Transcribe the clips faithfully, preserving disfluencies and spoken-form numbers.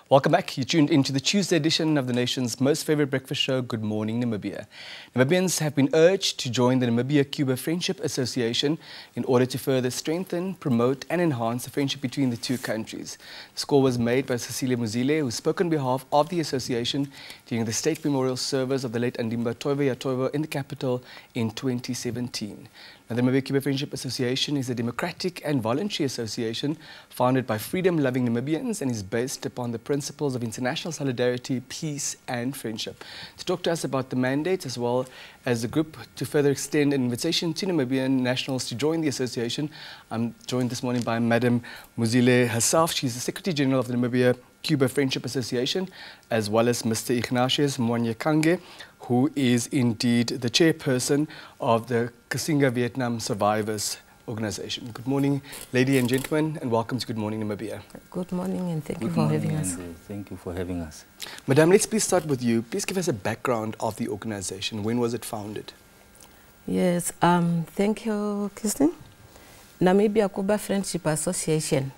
Welcome back. You tuned into the Tuesday edition of the nation's most favorite breakfast show, Good Morning Namibia. Namibians have been urged to join the Namibia-Cuba Friendship Association in order to further strengthen, promote and enhance the friendship between the two countries. The score was made by Cecilia Muzile, who spoke on behalf of the association during the state memorial service of the late Andimba Toivo Yatoivo in the capital in twenty seventeen. Now, the Namibia-Cuba Friendship Association is a democratic and voluntary association founded by freedom-loving Namibians and is based upon the principles of international solidarity, peace and friendship. To talk to us about the mandate as well as the group to further extend an invitation to Namibian nationals to join the association, I'm joined this morning by Madam Muzile herself. She's the Secretary General of the Namibia-Cuba Friendship Association, as well as Mister Ignatius Mwanyekange, who is indeed the chairperson of the Kasinga Vietnam Survivors Organization. Good morning, ladies and gentlemen, and welcome to Good Morning Namibia. Good morning, and thank Good you for morning, having us. and, uh, Thank you for having us. Madam, let's please start with you. Please give us a background of the organization. When was it founded? Yes, um, thank you, Kirsten. Namibia-Cuba Friendship Association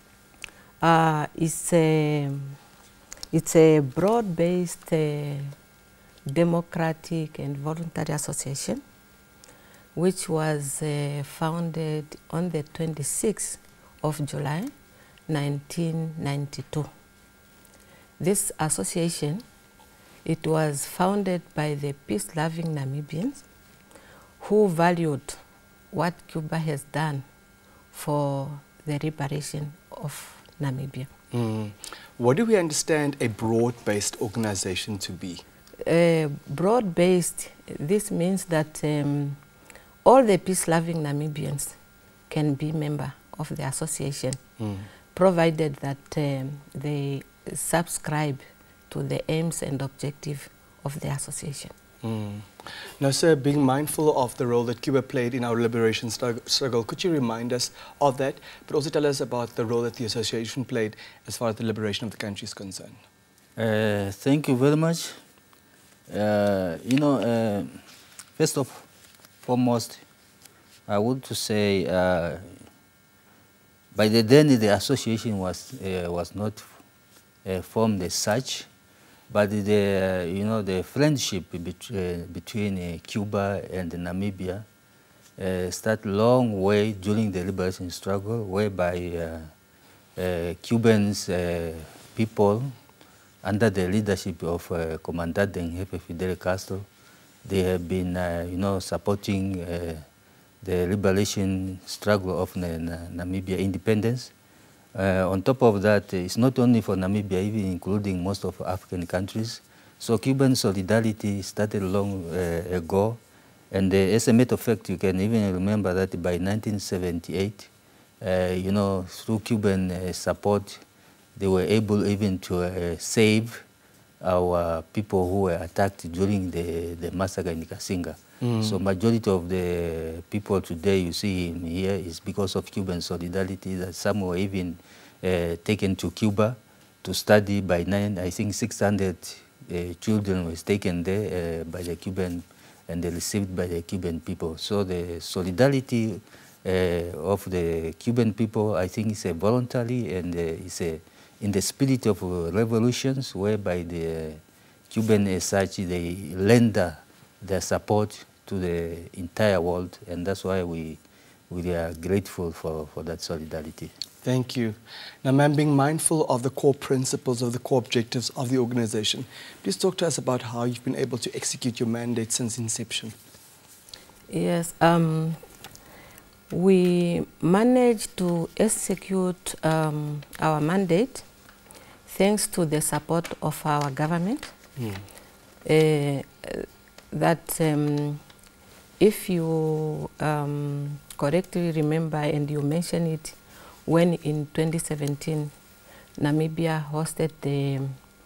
uh, is a, it's a broad-based uh, democratic and voluntary association which was uh, founded on the twenty-sixth of July nineteen ninety-two. This association, it was founded by the peace-loving Namibians who valued what Cuba has done for the liberation of Namibia. Mm. What do we understand a broad-based organization to be? Uh, broad-based, this means that um, all the peace-loving Namibians can be member of the association, mm. provided that um, they subscribe to the aims and objective of the association. Mm. Now, sir, being mindful of the role that Cuba played in our liberation struggle, could you remind us of that, but also tell us about the role that the association played as far as the liberation of the country is concerned? Uh, thank you very much. Uh, you know, uh, first of foremost, I want to say uh, by the then the association was uh, was not uh, formed as such, but the uh, you know the friendship bet uh, between uh, Cuba and Namibia uh, started long way during the liberation struggle, whereby uh, uh, Cubans uh, people, under the leadership of uh, Comandante en Jefe Fidel Castro, they have been, uh, you know, supporting uh, the liberation struggle of Na Na Namibia independence. Uh, on top of that, it's not only for Namibia, even including most of African countries. So Cuban solidarity started long uh, ago, and uh, as a matter of fact, you can even remember that by nineteen seventy-eight, uh, you know, through Cuban uh, support, they were able even to uh, save our people who were attacked during the, the massacre in Kasinga. Mm. So majority of the people today you see in here is because of Cuban solidarity, that some were even uh, taken to Cuba to study. By nine, I think six hundred uh, children was taken there uh, by the Cuban, and they received by the Cuban people. So the solidarity uh, of the Cuban people, I think, is a voluntary, and uh, it's a in the spirit of uh, revolutions, whereby the uh, Cuban as such, they lend uh, their support to the entire world, and that's why we, we are grateful for, for that solidarity. Thank you. Now, ma'am, being mindful of the core principles, of the core objectives of the organization, please talk to us about how you've been able to execute your mandate since inception. Yes, um, we managed to execute um, our mandate thanks to the support of our government. Mm. Uh, that um, if you um, correctly remember, and you mentioned it, when in twenty seventeen Namibia hosted the,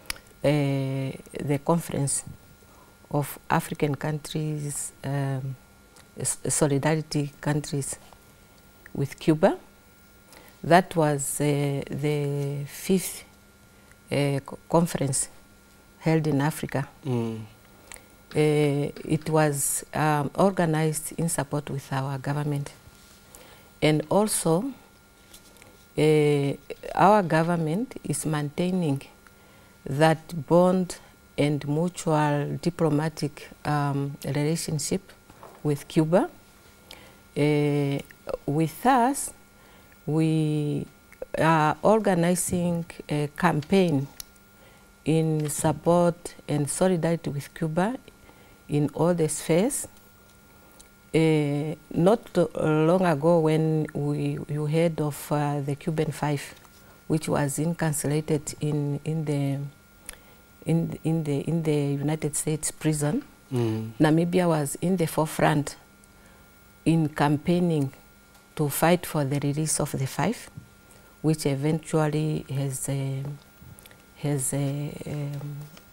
uh, the conference of African countries, um, solidarity countries with Cuba. That was uh, the fifth uh, conference held in Africa. Mm. Uh, it was um, organized in support with our government. And also, uh, our government is maintaining that bond and mutual diplomatic um, relationship with Cuba. Uh, with us, we are organizing a campaign in support and solidarity with Cuba in all the spheres. Uh, not uh, long ago, when we you heard of uh, the Cuban Five, which was incarcerated in in the in in the in the United States prison, mm. Namibia was in the forefront in campaigning to fight for the release of the five, which eventually has uh, has uh, um,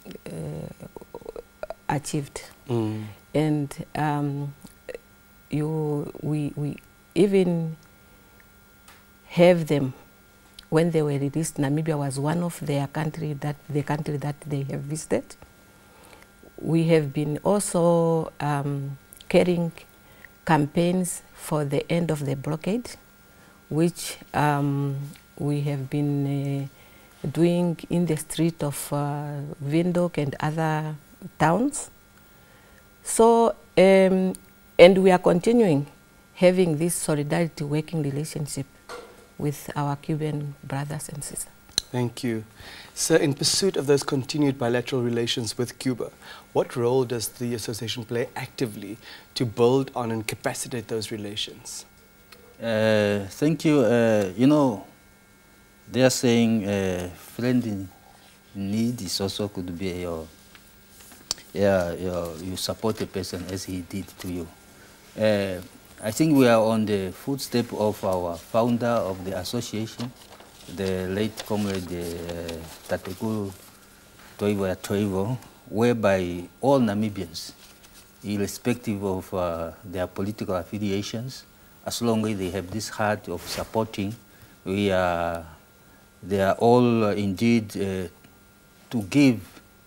uh, achieved. Mm. And um, you, we, we even have them when they were released. Namibia was one of their country that the country that they have visited. We have been also um, carrying campaigns for the end of the blockade, which um, we have been uh, doing in the street of uh, Windhoek and other towns. So, um, and we are continuing having this solidarity working relationship with our Cuban brothers and sisters. Thank you. Sir, in pursuit of those continued bilateral relations with Cuba, what role does the association play actively to build on and capacitate those relations? Uh, thank you. Uh, you know, they are saying uh, friend in need is also could be your, yeah, your, you support a person as he did to you. Uh, I think we are on the footstep of our founder of the association, the late comrade uh, Tatekuru Toivo Toivo, whereby all Namibians, irrespective of uh, their political affiliations, as long as they have this heart of supporting, we are, they are all uh, indeed uh, to give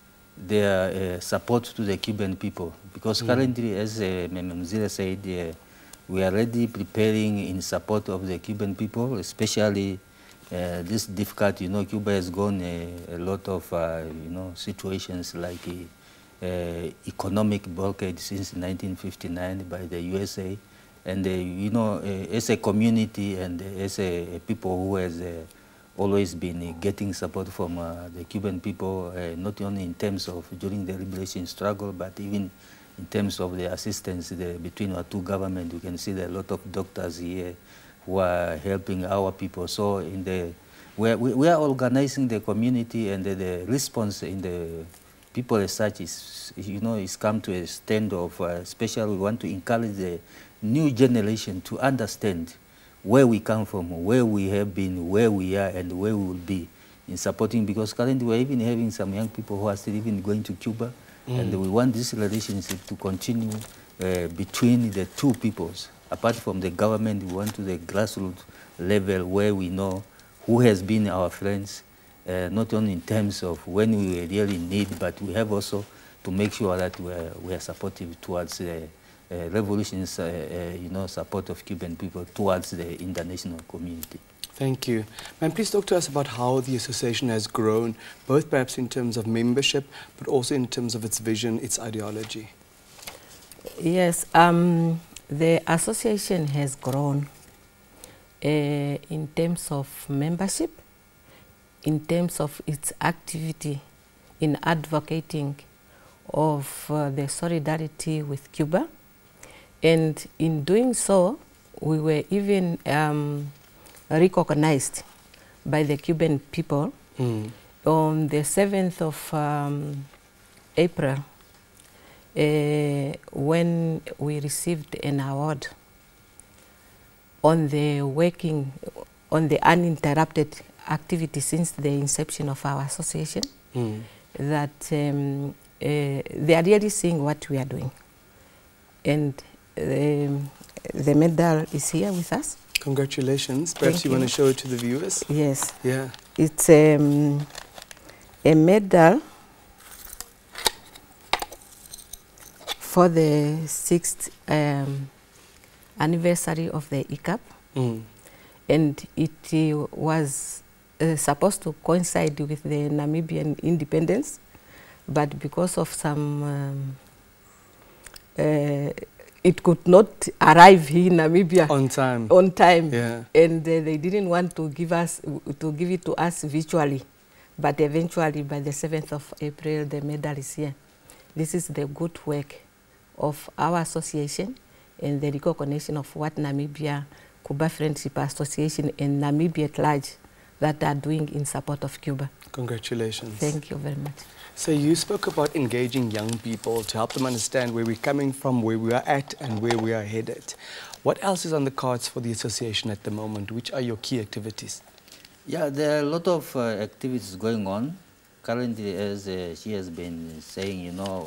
their uh, support to the Cuban people. Because mm. currently, as uh, Mzila said, uh, we are already preparing in support of the Cuban people, especially uh, this difficult, you know, Cuba has gone a, a lot of, uh, you know, situations like uh, uh, economic blockade since nineteen fifty-nine by the U S A. And, uh, you know, uh, as a community and as a, a people who has uh, always been uh, getting support from uh, the Cuban people, uh, not only in terms of during the liberation struggle, but even in terms of the assistance the, between our two governments. You can see there are a lot of doctors here who are helping our people. So in the, we are, we are organizing the community, and the, the response in the people as such is, you know, is come to a stand of, uh, especially we want to encourage the new generation to understand where we come from, where we have been, where we are, and where we will be in supporting, because currently we're even having some young people who are still even going to Cuba, mm. and we want this relationship to continue uh, between the two peoples. Apart from the government, we want to the grassroots level where we know who has been our friends, uh, not only in terms of when we really need, but we have also to make sure that we are, we are supportive towards uh, Uh, revolutions, uh, uh, you know, support of Cuban people towards the international community. Thank you. Ma'am, please talk to us about how the association has grown, both perhaps in terms of membership, but also in terms of its vision, its ideology. Yes, um, the association has grown uh, in terms of membership, in terms of its activity in advocating of uh, the solidarity with Cuba. And in doing so, we were even um, recognized by the Cuban people. Mm. On the seventh of um, April, uh, when we received an award on the working, on the uninterrupted activity since the inception of our association, mm. that um, uh, they are really seeing what we are doing. And Um, the medal is here with us. Congratulations. Perhaps you, you want to show it to the viewers? Yes. Yeah. It's um, a medal for the sixth um, anniversary of the I C A P. Mm. And it uh, was uh, supposed to coincide with the Namibian independence, but because of some, um, uh, it could not arrive here in Namibia on time. On time, yeah. and uh, they didn't want to give us to give it to us virtually, but eventually by the seventh of April, the medal is here. This is the good work of our association and the recognition of what Namibia Cuba Friendship Association and Namibia at large that are doing in support of Cuba. Congratulations. Thank you very much. So you spoke about engaging young people to help them understand where we're coming from, where we are at, and where we are headed. What else is on the cards for the association at the moment? Which are your key activities? Yeah, there are a lot of uh, activities going on. Currently, as uh, she has been saying, you know,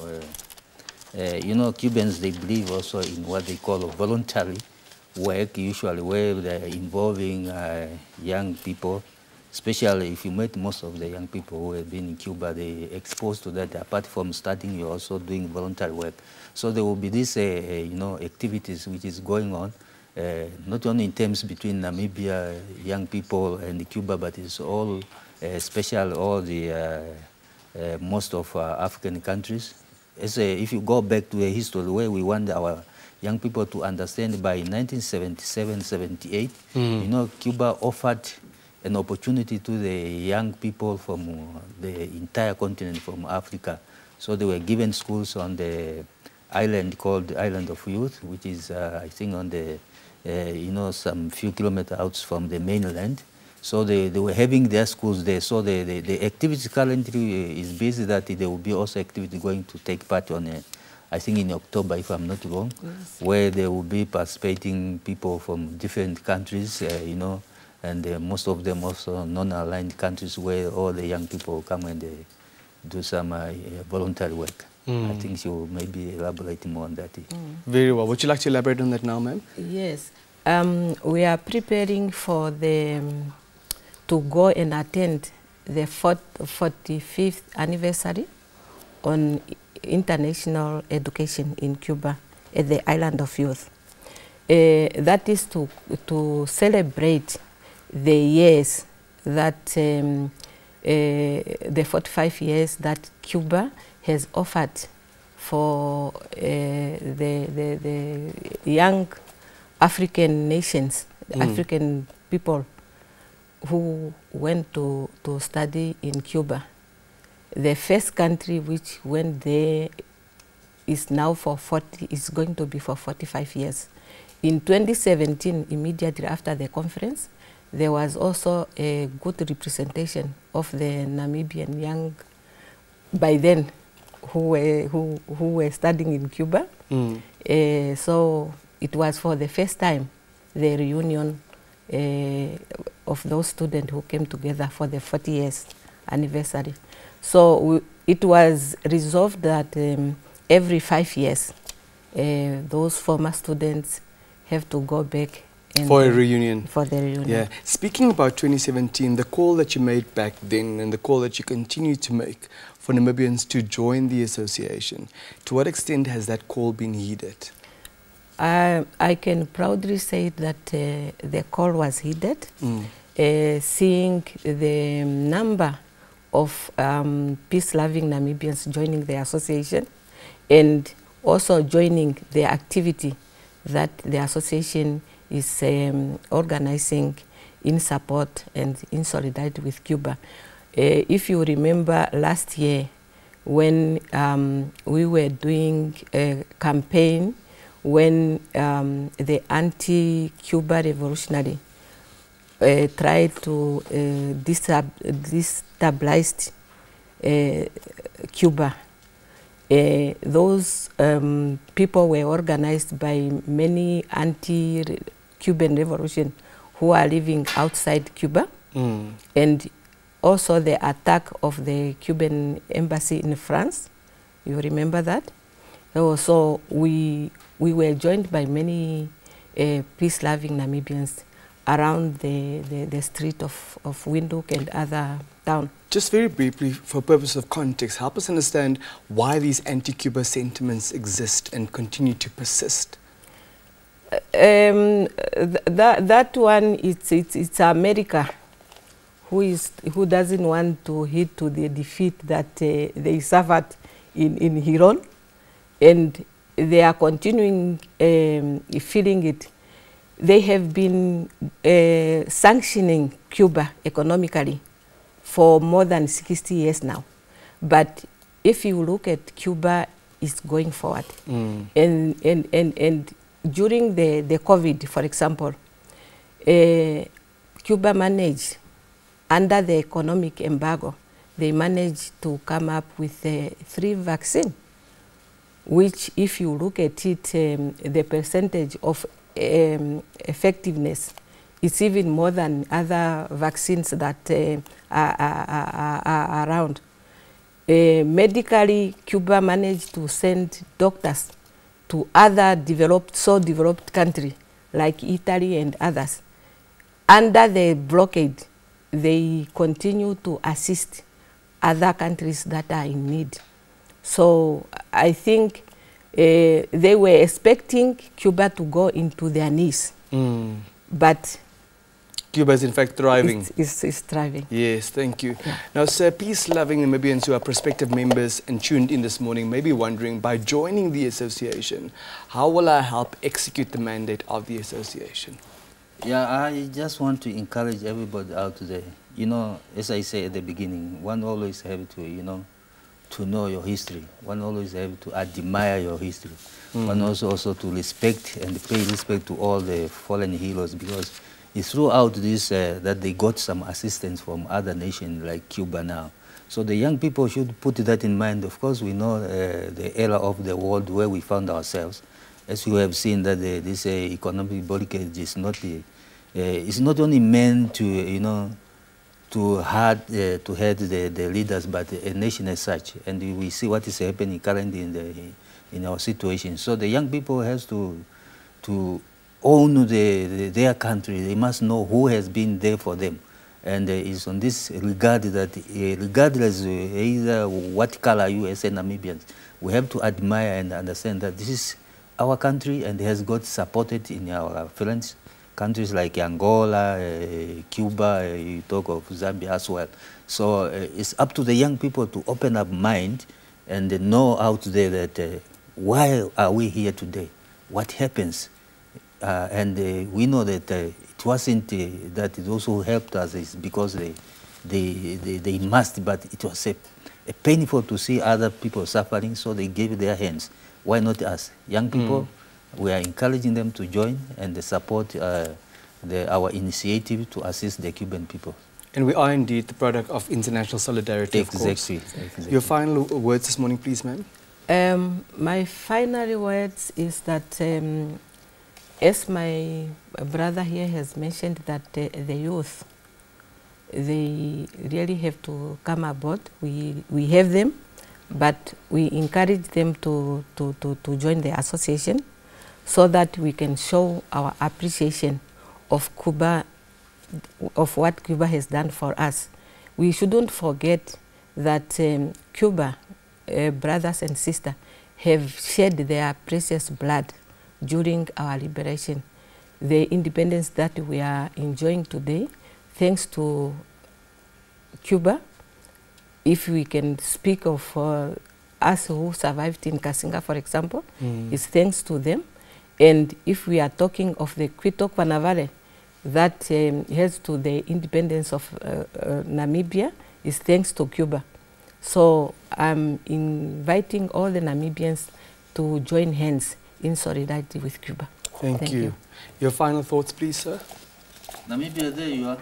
uh, uh, you know, Cubans, they believe also in what they call a voluntary work, usually where they're involving uh, young people, especially if you met most of the young people who have been in Cuba, they exposed to that. Apart from studying, you're also doing voluntary work. So there will be these, uh, you know, activities which is going on, uh, not only in terms between Namibia, young people, and Cuba, but it's all, uh, special, all the, uh, uh, most of uh, African countries. As a, if you go back to a history where we want our young people to understand, by nineteen seventy-seven seventy-eight, mm. you know, Cuba offered an opportunity to the young people from uh, the entire continent, from Africa. So they were given schools on the island called the Island of Youth, which is, uh, I think, on the, uh, you know, some few kilometers out from the mainland. So they, they were having their schools there. So the, the, the activity currently is busy that there will be also activity going to take part on, a, I think, in October, if I'm not wrong, yes. where there will be participating people from different countries, uh, you know, and uh, most of them also non-aligned countries where all the young people come and they do some uh, voluntary work. Mm. I think she will maybe elaborate more on that. Mm. Very well. Would you like to elaborate on that now, ma'am? Yes. Um, we are preparing for the, um, to go and attend the forty-fifth anniversary on international education in Cuba at the Island of Youth. Uh, that is to, to celebrate the years that, um, uh, the forty-five years that Cuba has offered for uh, the, the, the young African nations, mm. African people who went to, to study in Cuba. The first country which went there is now for forty, is going to be for forty-five years. In twenty seventeen, immediately after the conference, there was also a good representation of the Namibian young, by then, who were, who, who were studying in Cuba. Mm. Uh, so it was for the first time, the reunion uh, of those students who came together for the forty years anniversary. So we, it was resolved that um, every five years, uh, those former students have to go back and for a reunion. For the reunion. Yeah. Speaking about twenty seventeen, the call that you made back then and the call that you continue to make for Namibians to join the association, to what extent has that call been heeded? Uh, I can proudly say that uh, the call was heeded, mm. uh, seeing the number of um, peace-loving Namibians joining the association and also joining the activity that the association is um, organizing in support and in solidarity with Cuba. Uh, if you remember last year when um, we were doing a campaign when um, the anti-Cuba revolutionary uh, tried to uh, destab destabilize uh, Cuba. Uh, those um, people were organized by many anti-Cuban revolution who are living outside Cuba, mm. and also the attack of the Cuban embassy in France. You remember that? So we, we were joined by many uh, peace-loving Namibians around the, the, the street of, of Windhoek and other towns. Just very briefly, for purpose of context, help us understand why these anti-Cuba sentiments exist and continue to persist. Uh, um, th that, that one, it's, it's, it's America who is who doesn't want to heed to the defeat that uh, they suffered in, in Hiron, and they are continuing um, feeling it. They have been uh, sanctioning Cuba economically for more than sixty years now. But if you look at Cuba, it's going forward. Mm. And, and, and, and during the, the COVID, for example, uh, Cuba managed, under the economic embargo, they managed to come up with uh, three vaccines, which if you look at it, um, the percentage of um, effectiveness, it's even more than other vaccines that uh, are, are, are, are around. Uh, medically, Cuba managed to send doctors to other developed, so developed countries like Italy and others. Under the blockade, they continue to assist other countries that are in need. So I think uh, they were expecting Cuba to go into their knees, mm. but Cuba is in fact thriving. It's, it's, it's thriving. Yes, thank you. Yeah. Now, sir, peace-loving Namibians who are prospective members and tuned in this morning may be wondering, by joining the association, how will I help execute the mandate of the association? Yeah, I just want to encourage everybody out there. You know, as I say at the beginning, one always have to, you know, to know your history. One always have to admire your history. Mm. One also also to respect and pay respect to all the fallen heroes, because it's throughout this uh, that they got some assistance from other nations like Cuba now. So the young people should put that in mind. Of course, we know uh, the era of the world where we found ourselves. As you have seen, that the, this uh, economic blockade is not the, uh, it's not only meant to, you know, to hard uh, to head the, the leaders, but a nation as such. And we see what is happening currently in the in our situation. So the young people has to to own the, the, their country. They must know who has been there for them. And uh, it's on this regard that uh, regardless uh, either what color you as Namibians, we have to admire and understand that this is our country and has got supported in our friends, countries like Angola, uh, Cuba, uh, you talk of Zambia as well. So uh, it's up to the young people to open up mind and uh, know out there that uh, why are we here today? What happens? Uh, and uh, we know that uh, it wasn't uh, that those who helped us is because they, they, they, they must, but it was a, a painful to see other people suffering, so they gave their hands. Why not us? Young people, mm. we are encouraging them to join and support uh, the, our initiative to assist the Cuban people. And we are indeed the product of international solidarity, exactly. of course. Exactly. Your final words this morning, please, ma'am. Um, my final words is that um, as my brother here has mentioned, that uh, the youth, they really have to come aboard. We, we have them, but we encourage them to, to, to, to join the association so that we can show our appreciation of Cuba, of what Cuba has done for us. We shouldn't forget that um, Cuba, uh, brothers and sisters, have shed their precious blood during our liberation. The independence that we are enjoying today, thanks to Cuba, if we can speak of uh, us who survived in Kasinga, for example, mm. is thanks to them. And if we are talking of the Quito Valley, that um, heads to the independence of uh, uh, Namibia, is thanks to Cuba. So I'm inviting all the Namibians to join hands in solidarity with Cuba. Thank, Thank you. you. Your final thoughts, please, sir? Namibia, there you are.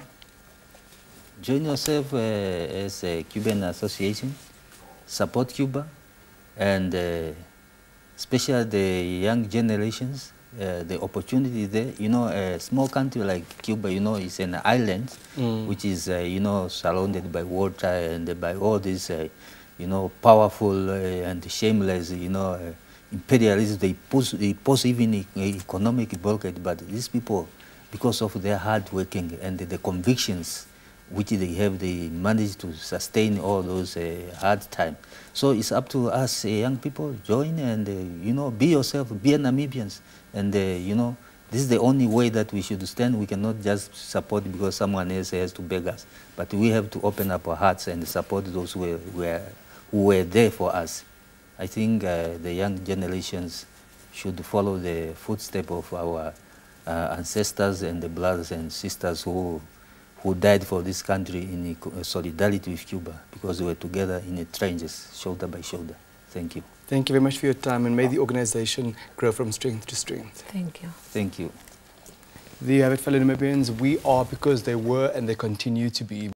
Join yourself uh, as a Cuban association, support Cuba, and uh, especially the young generations, uh, the opportunity there. You know, a small country like Cuba, you know, is an island, mm. which is, uh, you know, surrounded by water and by all these, uh, you know, powerful uh, and shameless, you know, uh, imperialists. They pose, they pose even economic blockade, but these people, because of their hard working and the convictions which they have, they manage to sustain all those uh, hard times. So it's up to us, uh, young people, join and, uh, you know, be yourself, be Namibians, and, uh, you know, This is the only way that we should stand. We cannot just support because someone else has to beg us. But we have to open up our hearts and support those who were, were, who were there for us. I think uh, the young generations should follow the footsteps of our uh, ancestors and the brothers and sisters who, who died for this country in solidarity with Cuba, because we were together in the trenches, shoulder by shoulder. Thank you. Thank you very much for your time, and may the organization grow from strength to strength. Thank you. Thank you. There you have it, fellow Namibians. We are because they were and they continue to be.